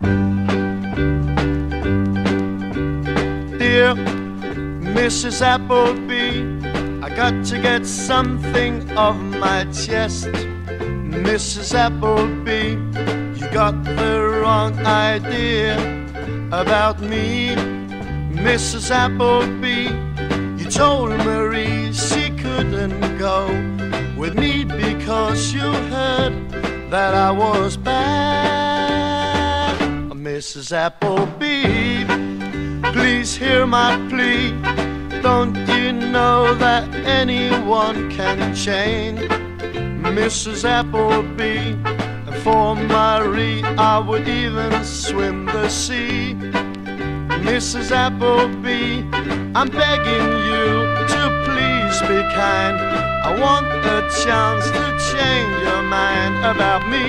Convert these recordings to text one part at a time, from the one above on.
Dear Mrs. Appleby, I got to get something off my chest. Mrs. Appleby, you got the wrong idea about me. Mrs. Appleby, you told Marie she couldn't go with me because you heard that I was bad. Mrs. Appleby, please hear my plea. Don't you know that anyone can change? Mrs. Appleby, for Marie I would even swim the sea. Mrs. Appleby, I'm begging you to please be kind. I want a chance to change your mind about me.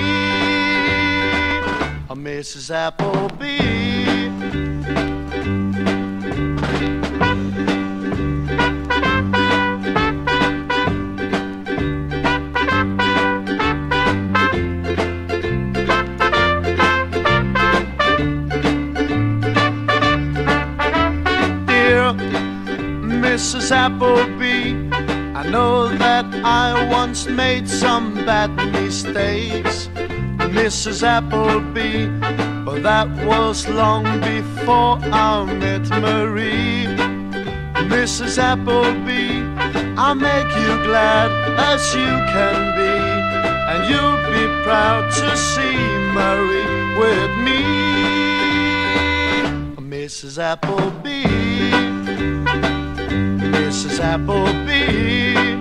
Oh, Mrs. Appleby. Mrs. Appleby, I know that I once made some bad mistakes. Mrs. Appleby, but that was long before I met Marie. Mrs. Appleby, I'll make you glad as you can be, and you'll be proud to see Marie with me. Mrs. Appleby, Mrs. Appleby.